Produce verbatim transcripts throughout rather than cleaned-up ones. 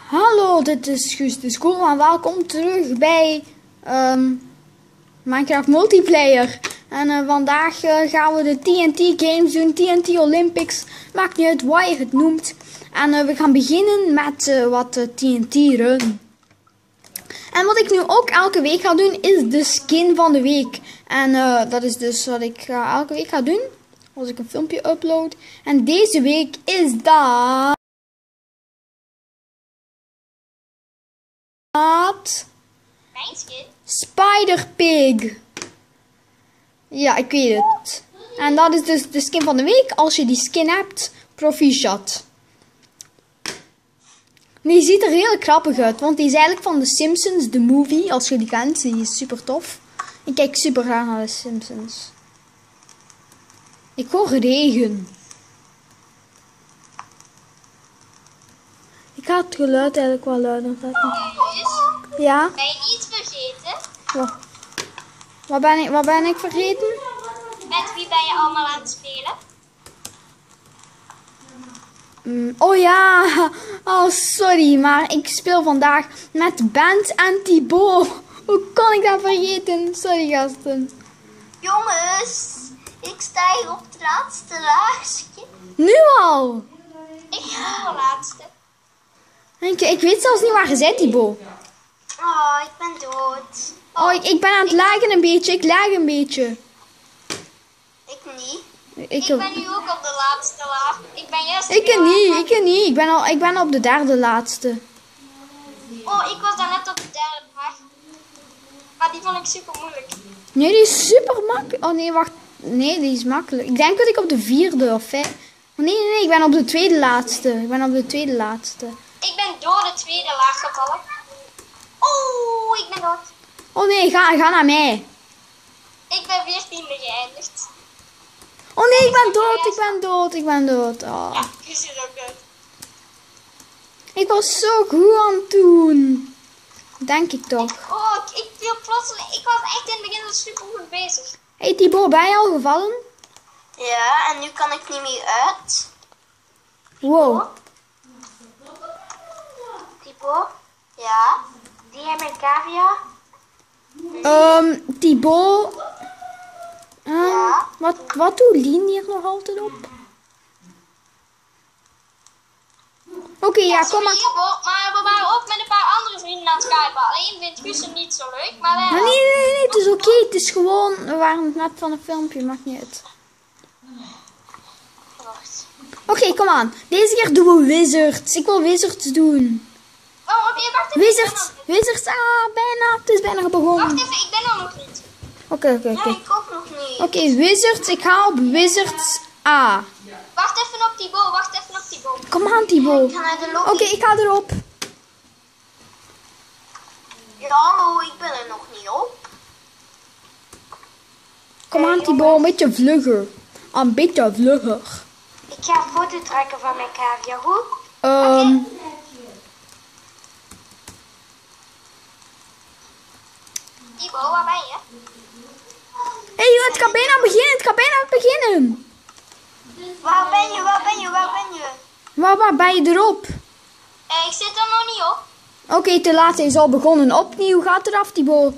Hallo, dit is Guus de School en welkom terug bij um, Minecraft Multiplayer. En uh, vandaag uh, gaan we de T N T Games doen, T N T Olympics, maakt niet uit wat je het noemt. En uh, we gaan beginnen met uh, wat uh, T N T Run. En wat ik nu ook elke week ga doen, is de skin van de week. En uh, dat is dus wat ik uh, elke week ga doen, als ik een filmpje upload. En deze week is dat... Mijn skin? Spider Pig. Ja, ik weet het. En dat is dus de skin van de week. Als je die skin hebt, proficiat. Die ziet er heel grappig uit, want die is eigenlijk van The Simpsons, de movie. Als je die kent, die is super tof. Ik kijk super graag naar The Simpsons. Ik hoor regen. Ik ga het geluid eigenlijk wel luider zetten. Ja? Ben je iets vergeten? Wat, wat, ben ik, wat ben ik vergeten? Met wie ben je allemaal aan het spelen? Mm, oh ja, oh sorry, maar ik speel vandaag met Bent en Thibaut. Hoe kon ik dat vergeten? Sorry gasten. Jongens, ik sta hier op het laatste laagje. Nu al? Ik ben de laatste. Ik, ik weet zelfs niet waar je zit, Thibaut. Oh, ik ben dood. Oh, ik, ik ben aan het lagen een beetje, ik lag een beetje. Ik niet. Ik, Ik ben nu ook op de laatste laag. Ik ben juist... ik ken niet, ik ken niet. Ik ben, al, ik ben op de derde laatste. Oh, ik was daar net op de derde laag. Maar die vond ik super moeilijk. Nee, die is super makkelijk. Oh nee, wacht. Nee, die is makkelijk. Ik denk dat ik op de vierde of vijf... Oh nee, nee, nee, ik ben op de tweede laatste. Ik ben op de tweede laatste. Ik ben door de tweede laag gevallen. Oh, ik ben dood. Oh nee, ga, ga naar mij. Ik ben veertiende geëindigd. Oh nee, ik ben dood, ik ben dood, ik ben dood. Oh. Ja, je ziet er ook uit. Ik was zo goed aan het doen. Denk ik toch. Oh, ik, ik viel plotseling. Ik was echt in het begin super goed bezig. Hey Thibaut, ben je al gevallen? Ja, en nu kan ik niet meer uit. Wow. Thibaut? Ja? Die hebben een cavia? Um, Thibaut. Um, Ja? wat, wat doet Lien hier nog altijd op? Oké, okay, ja, kom maar. Hier, maar we waren ook met een paar andere vrienden aan het skypen. Alleen vindt Guus hem niet zo leuk, maar wij... Maar nee, nee, nee, het is oké. Okay. Het is gewoon, we waren net van een filmpje, maakt niet uit. Wacht. Oké, okay, kom aan. Deze keer doen we Wizards. Ik wil Wizards doen. Oh, oké, wacht even. Wizards, Wizards, ah, bijna. Het is bijna begonnen. Wacht even, ik ben er nog niet. Oké, oké, oké. Nee, ik ook nog niet. Oké, okay, Wizards. Ik ga op Wizards A. Wacht even op Thibaut, wacht even op Thibaut. Kom aan, Thibaut. Ik ga naar de lobby. Oké, okay, ik ga erop. Ja, hallo, ik ben er nog niet op. Kom aan, Thibaut, een beetje vlugger. Een beetje vlugger. Ik ga een foto trekken van mijn cavia, goed? Um, Okay. Thibaut, waar ben je? Hé, hey, het gaat bijna beginnen, het gaat bijna beginnen. Waar ben je, waar ben je, waar ben je? Waar, waar ben je erop? Eh, ik zit er nog niet op. Oké, okay, te laat, hij is al begonnen. Opnieuw, gaat eraf, Thibaut.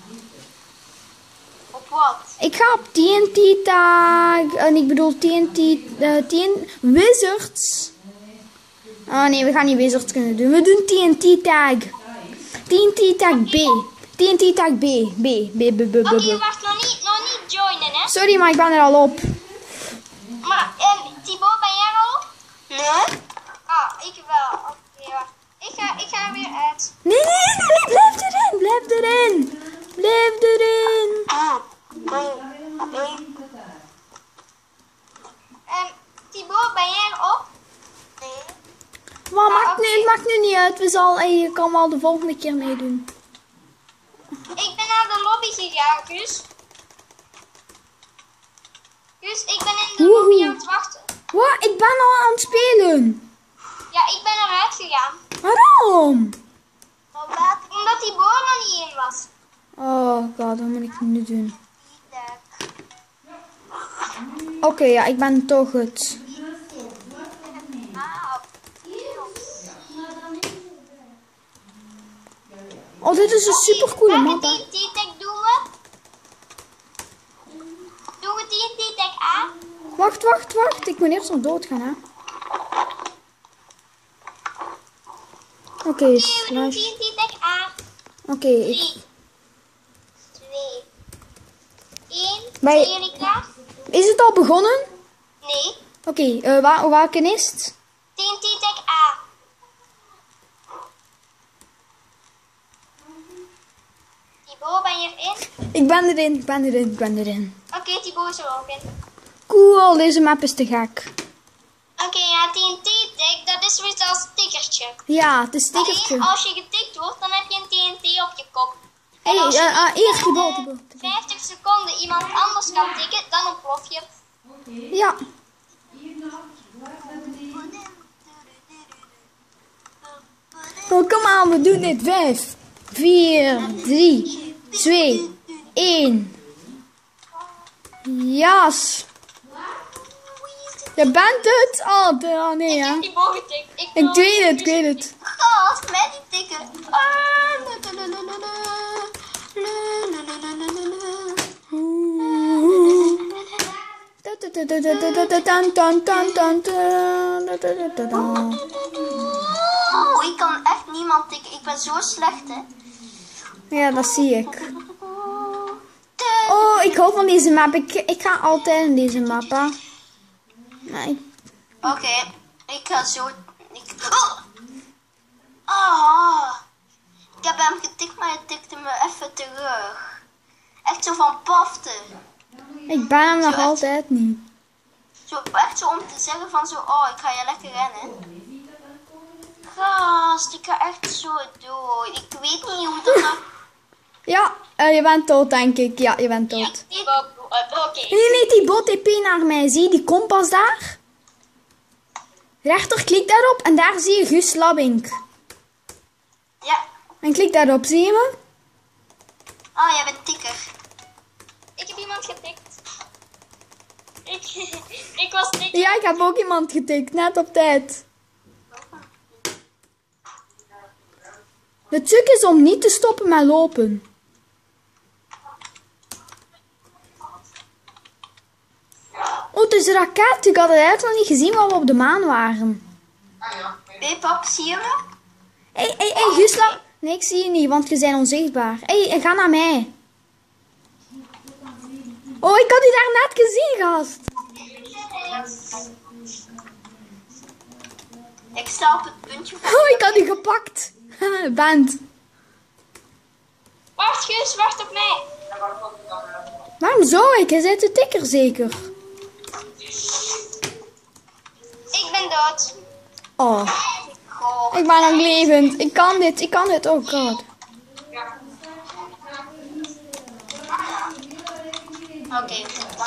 Op wat? Ik ga op T N T tag, en ik bedoel T N T, uh, T N Wizards. Oh nee, we gaan niet Wizards kunnen doen. We doen T N T tag. T N T tag B. T N T tag B. B, B, B, B, B. Oké, okay, wacht, nog niet, nog niet joinen, hè? Sorry, maar ik ben er al op. Maar, en Thibaut, ben jij er al op? Nee. Ah, ik wel. Oké, okay, wacht. Ik ga, ik ga er weer uit. Nee, nee, nee, nee, blijf erin, blijf erin. Blijf erin. Ah, nee, nee. En Thibaut, ben jij erop? Nee. Maar Ah, maakt okay. nu, het maakt nu niet uit. We zal, hey, je kan wel de volgende keer meedoen. Ik ben naar de lobby gegaan, Guus. Guus, ik ben in de Woehoe. lobby aan het wachten. Wat? Ik ben al aan het spelen. Ja, ik ben eruit gegaan. Waarom? Omdat die boor nog niet in was. Oh god, wat moet ik nu doen? Oké, okay, ja, ik ben toch het. Oh, dit is een super coole Welke map. Hè. T N T-tag doen we? Doen we T N T-tag A? Wacht, wacht, wacht. Ik moet eerst nog doodgaan, hè. Oké, okay, Oké, we doen slash. T N T-tag A. Oké, okay, ik... drie, twee, één. Bij... Zijn jullie klaar? Is het al begonnen? Nee. Oké, okay, uh, waar, welke is het? T N T-tag A. Thibaut, ben je erin? Ik ben erin, ik ben erin, ik ben erin. Oké, okay, Thibaut is er ook in. Cool, deze map is te gek. Oké, okay, ja, T N T-tag, dat is weer als stickertje. Ja, het is stickertje. Alleen als je getikt wordt, dan heb je een T N T op je kop. Hé, hey, uh, uh, eerst Thibaut, Thibaut. vijftig seconden iemand anders kan tikken, dan ontplof je. Ja. Oh, kom aan, we doen dit. vijf, vier, drie, twee, één. Yes. Je bent het? Oh, de, oh nee, ik hè. heb die boven getikt. Ik, ik weet het, ik weet het. Gast, met die tikken. Oh, ik kan echt niemand tikken. Ik ben zo slecht, hè. Ja, dat zie ik. Oh, ik hou van deze map. Ik, ik ga altijd in deze map, hè. Nee. Oké, okay, ik ga zo... Ik... Oh. Oh. Ik heb hem getikt, maar hij tikte me even terug. Echt zo van pafte. Ik ben hem nog echt, altijd niet. Zo, echt zo om te zeggen van zo, oh, ik ga je lekker rennen. Gast, ik ga echt zo dood. Ik weet niet hoe dat... Nou... Ja, uh, je bent dood, denk ik. Ja, je bent dood. Ja, die bot, oké. Okay. Nee, nee, die bot T P naar mij. Zie je die kompas daar? Rechter, klik daarop en daar zie je Guus Labbink. Ja. En klik daarop, zie je me? Oh, jij bent tikker. Ik heb iemand getikt. Ik, ik was tikker. Ja, ik heb ook iemand getikt, net op tijd. De truc is om niet te stoppen met lopen. Oh, het is een raket. Ik had het eigenlijk nog niet gezien waar we op de maan waren. Hé, hey, pap, zie je me? Hé, hé, hé, Gusla. Nee, ik zie je niet, want je bent onzichtbaar. Hé, hey, ga naar mij. Oh, ik had je daar net gezien, gast. Ik sta op het puntje van... Oh, ik had je gepakt. Band. Wacht, Guus, wacht op mij. Waarom zou ik? Hij zit de tikker zeker. Ik ben dood. Oh. Goh. Ik ben nog levend. Ik kan dit. Ik kan dit. Oh god. Oké. Okay.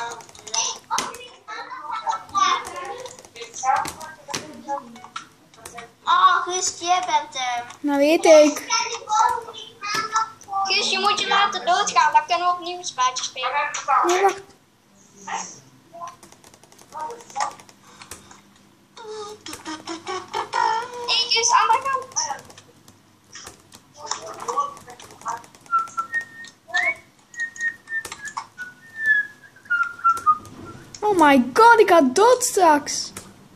Oh, Guus, jij bent er. Nou weet ik. Guus, je moet je laten doodgaan. Dan kunnen we opnieuw een spelletje spelen. Nee, wacht. Hey, Guus, andere kant. Oh my god, ik ga dood straks.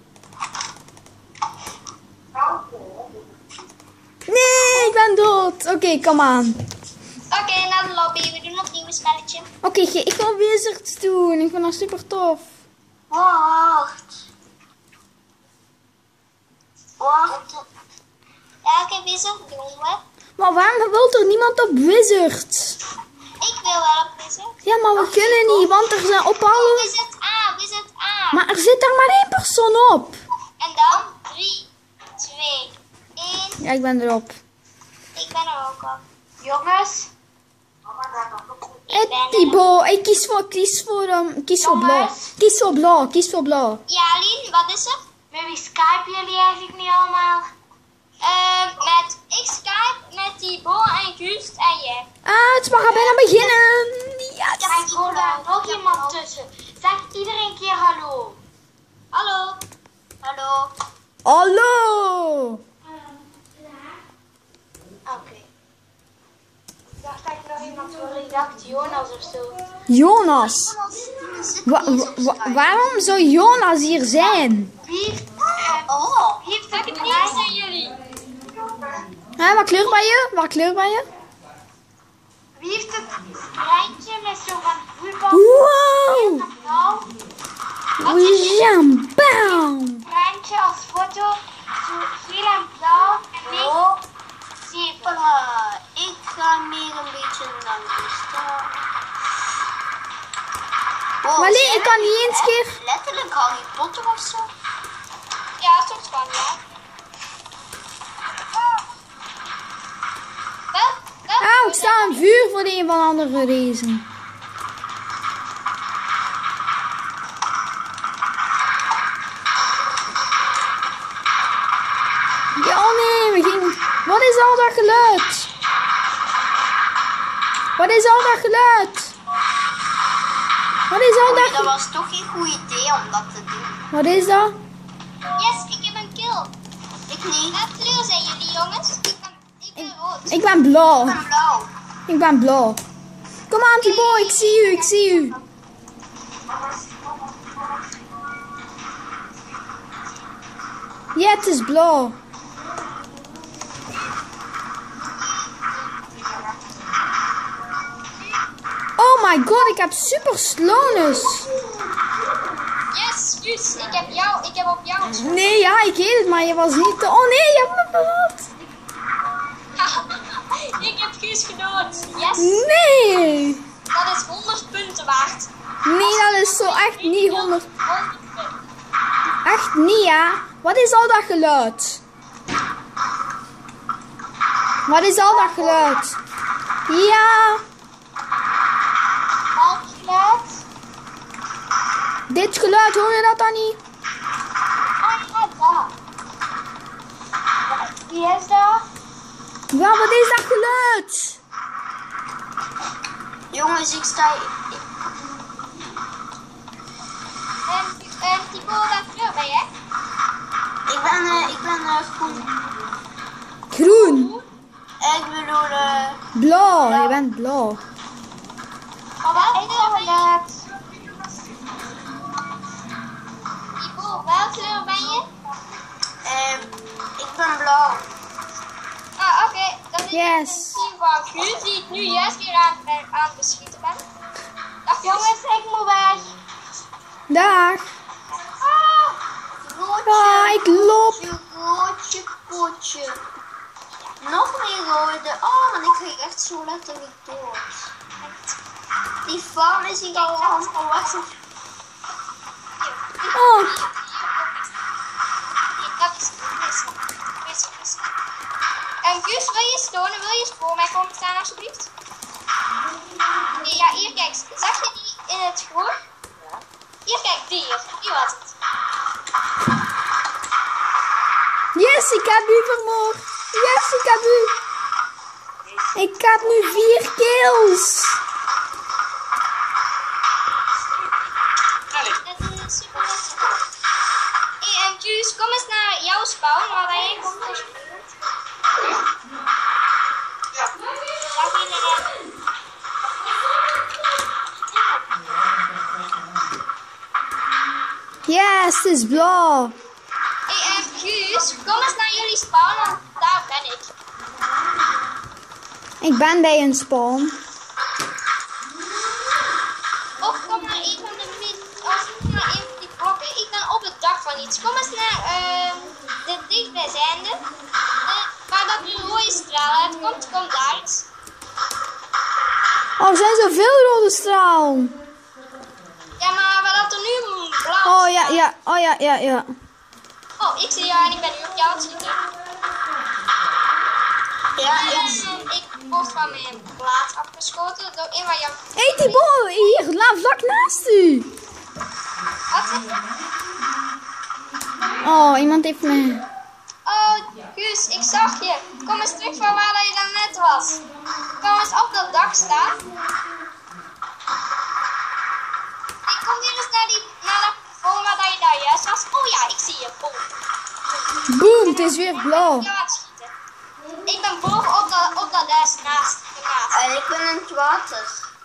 Nee, ik ben dood. Oké, okay, kom aan. Oké, okay, naar de lobby. We doen opnieuw een spelletje. Oké, okay, ik wil Wizards doen. Ik vind dat super tof. Wacht. Wacht. Welke Wizard doen we? Maar waarom wil er niemand op Wizards? Ik wil wel op Wizard. Ja, maar we kunnen niet, want er zijn op alle... Wizard A, Wizard A. Maar er zit er maar één persoon op. En dan drie, twee, één. Ja, ik ben erop. Ik ben er ook op. Jongens. Hé, Thibaut, ik kies voor, kies voor, um, kies voor blauw. Kies voor blauw, kies voor blauw. Ja, Lien, wat is er? Met wie skypen jullie eigenlijk niet allemaal? Uh, met, ik skype met Thibaut en Gust en jij. Ah, het mag al bijna beginnen. Yes. Ja, ik hoor daar nog iemand tussen. Zeg iedereen een keer hallo. Hallo. Hallo. Hallo. Oké. Okay. dacht Jonas of zo. Jonas. Jonas. Wa- wa- wa- waarom zou Jonas hier zijn? Wie heeft, uh, oh, wie heeft het niet zijn jullie? Hè, wat kleur ben je? Wat kleur ben je? Wie heeft het treintje met zo van voetbal? Wow! Nou, Jambam! treintje als foto, zo geel en blauw en wit. Oh, zie, voilà. Ik ga meer een beetje naar de stad. Oh, Maar nee, ik kan niet eens keer. letterlijk Harry Potter of zo? Ja, soms kan ja. Wel, wel. Auw, ik sta aan vuur voor de een van andere reden. Ja, oh nee, we gingen. Wat is al dat geluid? Wat is al dat geluid? Wat is al dat Dat was toch geen goed idee om dat te doen. Wat is dat? Yes, ik heb een kill. Ik niet. Welke kleur zijn jullie jongens? Ik ben, ik ben rood. Ik ben blauw. Ik ben blauw. Ik ben blauw. Kom aan, Thibaut, ik zie u, ik zie u. Ja, het is blauw. Oh my god, ik heb super slowness. Yes, Guus, ik heb jou, ik heb op jou geschoten. Nee, ja, ik weet het, maar je was niet... Oh nee, je hebt me verraad. Ik heb Guus gedood. Yes, Nee. dat is honderd punten waard. Nee, dat is zo echt niet honderd. honderd punten. Echt niet, ja. Wat is al dat geluid? Wat is al dat geluid? Ja, Welk geluid? dit geluid, hoor je dat dan niet? Ah, ja, daar. Wie is dat? Ja, wat is dat geluid? Jongens, ik sta... En, en Thibaut, welke kleur ben jij? Ik ben, uh, ik ben uh, groen. Groen. Ik bedoel, uh, Blauw, je bent blauw. maar welke kleur ben jij? Thibaut, welke kleur ben je? Um, ik ben blauw. Ah, oké. Okay. Dan is Yes. het team van Guus, die ik nu juist weer aan, ben, aan het beschieten ben. Dag jongens, ik moet weg. Dag. Ah, roodje. Ah, ik loop. Roodje, roodje, roodje. Nog meer rode. Oh, man, ik ga echt zo letterlijk dood. Echt. Die farm is hier al allemaal weg. Oh, Dat is wissel. Wissel, wissel. En Guus, wil je stonen? Wil je voor mij komen staan alsjeblieft? Nee, ja, hier kijk. Zag je die in het groen? Ja. Hier kijk, die hier. Die was het. yes, ik heb u vermoord. Yes, ik heb u. Ik heb nu vier kills. Dat is een super leuke spel. Hey, en Guus, kom eens naar jouw spawn, waar wij heen komen alsjeblieft. Dag iedereen. Yes, het is blauw. Hey, en Guus, kom eens naar jullie spawn, want daar ben ik. Ik ben bij een spawn. Of kom naar een van de mid, als kom naar een van die blokken. Ik ben op het dak van iets. Kom eens naar uh, de dichtbijzijnde. De, waar dat die rode straal uitkomt, kom daar eens. Oh, er zijn zoveel rode stralen. Ja, maar waar dat er nu blauw Oh ja, ja, oh ja, ja, ja. Oh, ik zie jou en ik ben nu op jou aan het schieten. Ja, ik, ik word van mijn plaats afgeschoten door een van jouw... Hé hey, Thibaut, hier, laat vlak naast u. Wat zeg je? Oh, iemand heeft me... Oh, Guus, ik zag je. Kom eens terug van waar dat je dan net was. Kom eens op dat dak staan. Ik kom hier eens naar, die, naar dat plafond waar dat je daar juist was. Oh ja, ik zie je. Boom. Boom, het is weer blauw. Ik ben aan het schieten. Ik ben boven op dat, op dat huis naast de maat. En ik ben in het water.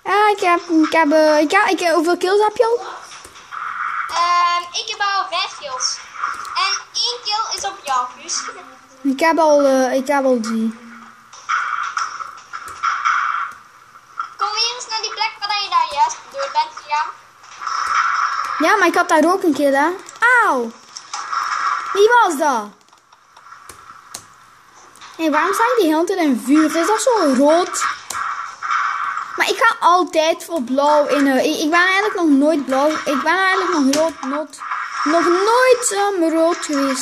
Ja, ik heb... Ik heb, uh, ik heb, ik heb hoeveel kills heb je al? Um, ik heb al vijf kills. En één kill is op jou, Guus. Ik heb al... Uh, ik heb al drie. Kom weer eens naar die plek waar je daar juist door bent gegaan. Ja, maar ik had daar ook een kill, hè. Auw. Wie was dat? Hé, hey, waarom sta je die hele tijd in vuur? Is dat zo rood? Maar ik ga altijd voor blauw in. Uh, ik, ik ben eigenlijk nog nooit blauw. Ik ben eigenlijk nog rood. Not, nog nooit um, rood geweest.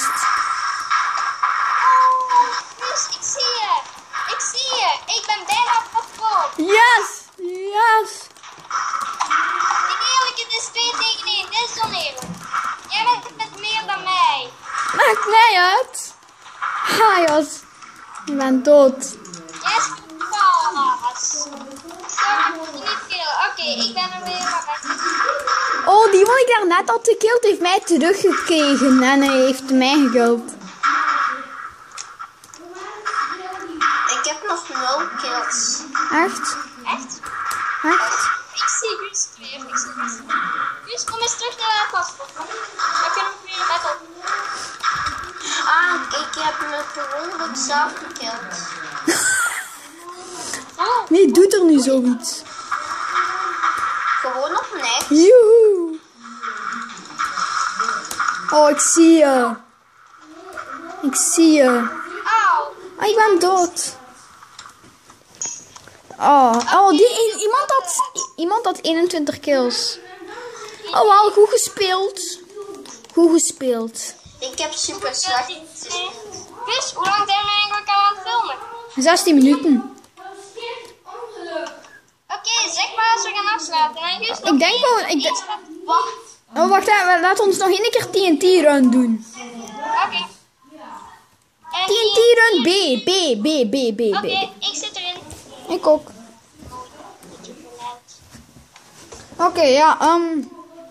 Oh, Guus, ik zie je. Ik zie je. Ik ben bijna kapot. Yes! Yes! Niet eerlijk, het is twee tegen één. Dit is oneerlijk. Jij bent met meer dan mij. Maakt mij uit. Ha, Jos. Je bent dood. Yes, pas. Sorry, moet je niet killen. Oké, okay, ik ben er weer maar weg. Oh, die wat ik daarnet had gekild heeft mij teruggekregen. En hij heeft mij gekild. Ik heb nog nul kills. Echt? Echt? Echt? Ik zie Guus weer. Ik zie Guus. Guus, kom eens terug naar de paspoort. Dan kunnen we weer in battle. Ah, ik heb me verwonderd zelf gekild. Oh. Wie doet er nu zoiets? Gewoon op niks. Joehoe. Oh, ik zie je. Ik zie je. Auw. Oh, ik ben dood. Oh, oh die, iemand, had, iemand had eenentwintig kills. Oh, wel goed gespeeld. Goed gespeeld. Ik heb super slecht. Dus, hoe lang zijn we eigenlijk al aan het filmen? zestien minuten. Oké, okay, zeg maar als we gaan afsluiten. En Guus, ik denk wel... Ik de... Wacht. Oh, wacht even. Laat ons nog één keer T N T-run doen. Oké. Okay. T N T-run B. B, B, B, B, B. Oké, okay, ik zit erin. Ik ook. Oké, okay, ja. Um...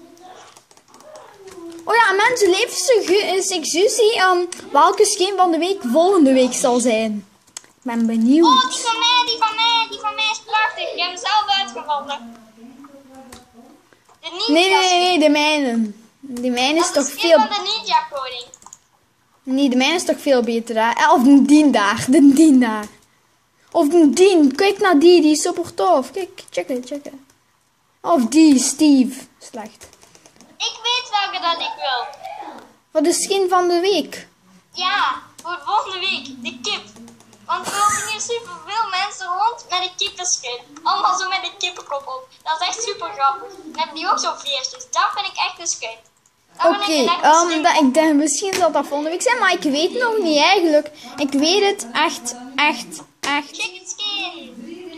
Oh ja, mensen, leefste suggestie um, welke skin van de week volgende week zal zijn. Ik ben benieuwd. Oh, die van mij, die van mij, die van mij is prachtig. Ik heb hem zelf uitgevonden. De ninja nee, nee, nee, nee, de mijne. De mijne is toch veel... van de ninja koning. Nee, de mijne is toch veel beter, hè? Of de dien daar, de dien daar. Of de dien, kijk naar die, die is super tof. Kijk, check het, check het. Of die, Steve. Slecht. Ik weet welke dat ik wil. Voor de skin van de week. Ja, voor de volgende week. De kip. Want er lopen hier super veel mensen rond met een kippenskin. Allemaal zo met een kippenkop op. Dat is echt super grappig. Dan hebben die ook zo veertjes. Dat vind ik echt een skin. Oké, okay, um, ik denk misschien zal dat volgende week zijn, maar ik weet nog niet eigenlijk. Ik weet het echt, echt, echt. Chicken skin.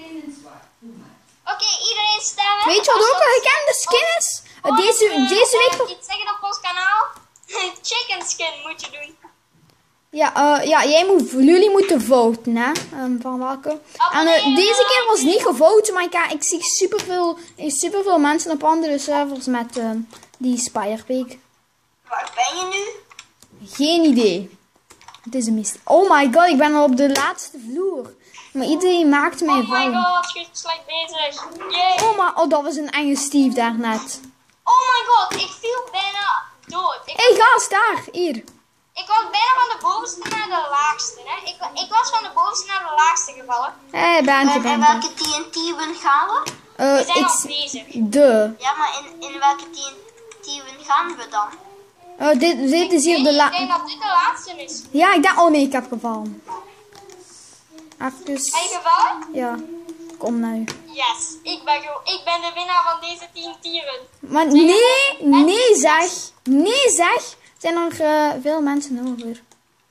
Oké, okay, iedereen stemmen. Weet je wat ook een gekende skin is? Oh, deze, uh, deze week... Uh, iets zeggen op ons kanaal. Chicken skin moet je doen. Ja, uh, ja jij moet, jullie moeten voten, hè? Um, van welke? En uh, deze keer was niet gevoten, maar ik, ik zie superveel, superveel mensen op andere servers met uh, die Spirepeak. Waar ben je nu? Geen idee. Het is een mist. Oh my god, ik ben al op de laatste vloer. Maar iedereen maakt mij oh vallen. Oh my god, je is slecht bezig. Yay. Oh, maar, oh, dat was een enge Steve daarnet. Oh my god, ik viel bijna dood. Hé, hey, gast, daar, hier. Ik was bijna van de bovenste naar de laagste. Hè? Ik, ik was van de bovenste naar de laagste gevallen. Hé, hey, Bentje, Bentje. En welke T N T-win gaan we? Uh, we zijn ik, al bezig. De. Ja, maar in, in welke T N T-win gaan we dan? Uh, dit, dit is hier de laatste. Ik denk dat dit de laatste is. Ja, ik dacht... Oh nee, ik heb gevallen. Even... Heb je gevallen? Ja. Kom nou. Yes, ik ben, ik ben de winnaar van deze T N T-run. Maar nee, nee zeg. Nee zeg. Zijn er uh, veel mensen over.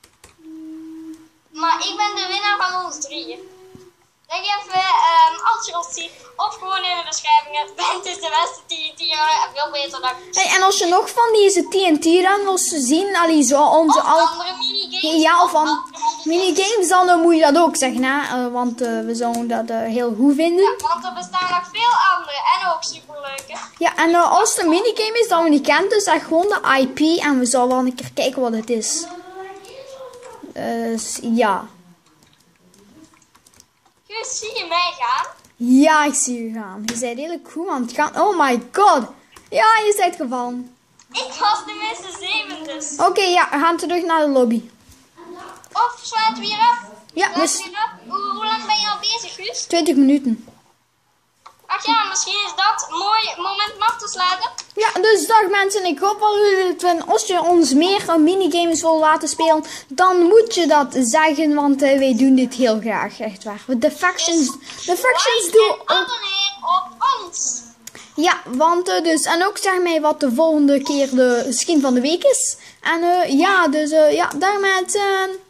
Maar ik ben de winnaar van ons drieën. Zeg even, um, als je ons ziet, of gewoon in de beschrijvingen. Bent is de beste T N T-run en veel beter dan... Hey, en als je nog van deze T N T-run wil zien, allee, zo onze... Of al... andere minigames. Ja, of van minigames, dan uh, moet je dat ook zeggen, hè. Uh, want uh, we zouden dat uh, heel goed vinden. Ja, want er bestaan nog veel andere en ook superleuke. Ja, en uh, als het een minigame is dat we niet kennen, dus zeg gewoon de I P en we zullen wel een keer kijken wat het is. Dus, ja. Guus, zie je mij gaan? Ja, ik zie u gaan. Je bent redelijk goed aan het gaan. Oh my god. Ja, je bent gevallen. Ik was de minste zeven dus. Oké, okay, ja, we gaan terug naar de lobby. Of sluiten we hier af? Ja, Sluiten dus we hier af? Hoe, hoe lang ben je al bezig, Guus? twintig minuten. Ach ja, misschien is dat een mooi moment om af te sluiten. Ja, dus dag mensen. Ik hoop wel jullie het vinden. Als je ons meer minigames wil laten spelen, dan moet je dat zeggen. Want uh, wij doen dit heel graag. Echt waar. De factions, de factions doen ook... Abonneer op ons. Ja, want uh, dus... En ook zeg mij wat de volgende keer de skin van de week is. En uh, ja, dus uh, ja, dag mensen.